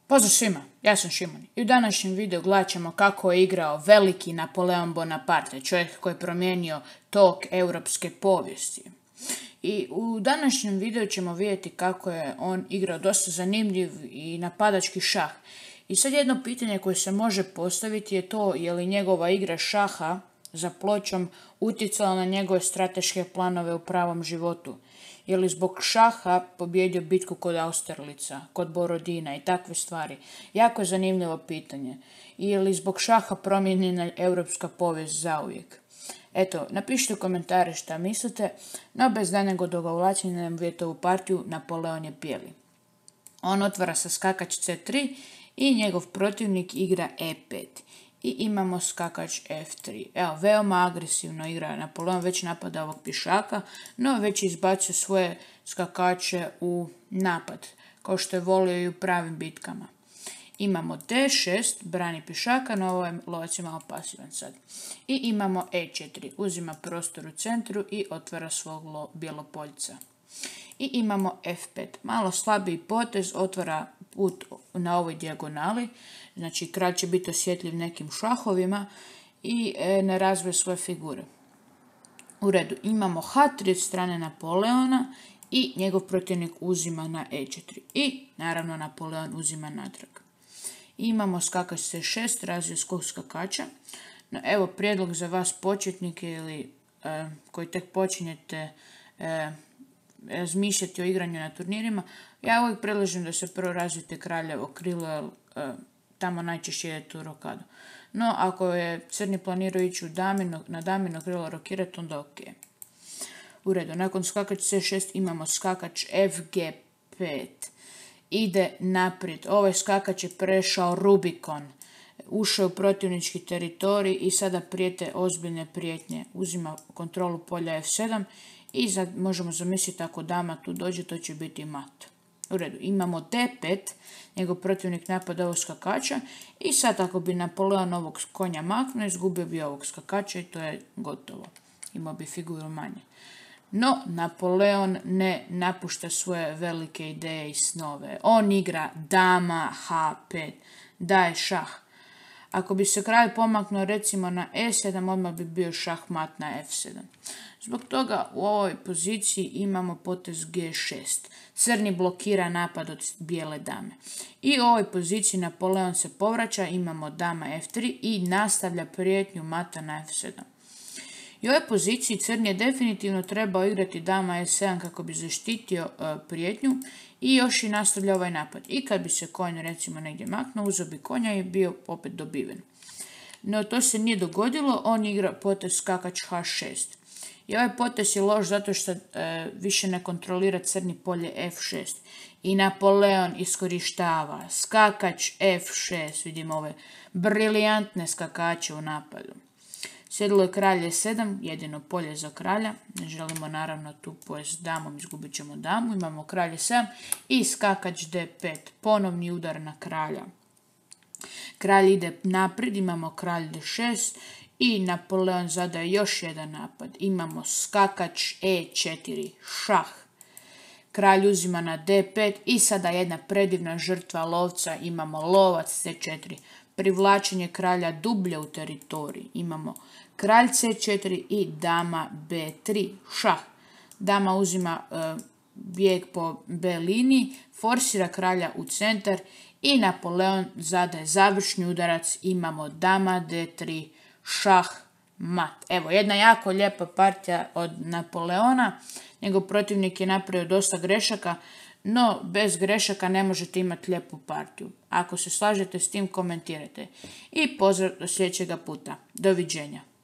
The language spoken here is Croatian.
Pozdrav svima, ja sam Šimon i u današnjem videu gledat ćemo kako je igrao veliki Napoleon Bonaparte, čovjek koji je promijenio tok europske povijesti. I u današnjem videu ćemo vidjeti kako je on igrao dosta zanimljiv i napadački šah. I sad jedno pitanje koje se može postaviti je to je li njegova igra šaha za pločom utjecala na njegove strateške planove u pravom životu. Je li zbog šaha pobjedio bitku kod Austerlica, kod Borodina i takve stvari? Jako je zanimljivo pitanje. I je li zbog šaha promijenjena europska povijest zauvijek? Eto, napišite u komentare šta mislite, no bez daljnjeg odugovlačenja nam vidjeti ovu partiju Napoleon je bijeli. On otvara sa skakač C3 i njegov protivnik igra E5. I imamo skakač F3. Evo, veoma agresivno igra Napoleon, već napada ovog pješaka, no već izbacio svoje skakače u napad, kao što je volio i u pravim bitkama. Imamo D6, brani pješaka, no ovaj lovac je malo pasivan sad. I imamo E4, uzima prostor u centru i otvara svog bijelopoljca. I imamo F5, malo slabiji potez, otvara put na ovoj dijagonali, znači kralj će biti osjetljiv nekim šahovima i ne razvije svoje figure. U redu, imamo H3 od strane Napoleona i njegov protivnik uzima na E4 i naravno Napoleon uzima natrag. Imamo skakač C6, razvoj skakača. No, evo prijedlog za vas početnike ili koji tek počinjete razmišljati o igranju na turnirima. Ja uvijek predlažem da se prvo razvijete kraljevo krilo, jer tamo najčešće je tu rokado. No, ako je crni planirao ići na damino krilo rokirati, onda ok. U redu, nakon skakač C6 imamo skakač FG5. Ide naprijed. Ovaj skakač je prešao Rubikon. Ušao u protivnički teritorij i sada prijete ozbiljne prijetnje. Uzima kontrolu polja F7 i možemo zamisliti ako dama tu dođe, to će biti mat. U redu, imamo D5, njegov protivnik napada ovog skakača i sad ako bi Napoleon ovog konja maknuo, izgubio bi ovog skakača i to je gotovo. Imao bi figuru manje. No, Napoleon ne napušta svoje velike ideje i snove. On igra dama H5, daje šah. Ako bi se kralj pomaknuo recimo na E7, odmah bi bio šah mat na F7. Zbog toga u ovoj poziciji imamo potez G6. Crni blokira napad od bijele dame. I u ovoj poziciji Napoleon se povraća, imamo dama F3 i nastavlja prijetnju mata na F7. I u ovoj poziciji crni je definitivno trebao igrati dama E7 kako bi zaštitio prijetnju i još i nastavlja ovaj napad. I kad bi se konj recimo negdje maknuo, uzeo bi konja i bio opet dobiven. No to se nije dogodilo, on igra potez skakač H6. I ovaj potez je loš zato što više ne kontrolira crni polje F6. I Napoleon iskorištava skakač F6, vidimo ove briljantne skakače u napadu. Sjedilo je kralj E7, jedino polje za kralja. Ne želimo naravno tu pojest damom, izgubit ćemo damu. Imamo kralj E7 i skakač D5, ponovni udar na kralja. Kralj ide naprijed, imamo kralj D6 i Napoleon zadaje još jedan napad. Imamo skakač E4, šah. Kralj uzima na D5 i sada jedna predivna žrtva lovca, imamo lovac C4. Privlačenje kralja dublje u teritorij. Imamo kralj C4 i dama B3, šah. Dama uzima bijeg po B liniji, forsira kralja u centar i Napoleon zadaje završni udarac. Imamo dama D3, šah, mat. Evo, jedna jako lijepa partija od Napoleona. Njegov protivnik je napravio dosta grešaka, no bez grešaka ne možete imati lijepu partiju. Ako se slažete s tim, komentirajte. I pozdrav do sljedećega puta. Doviđenja.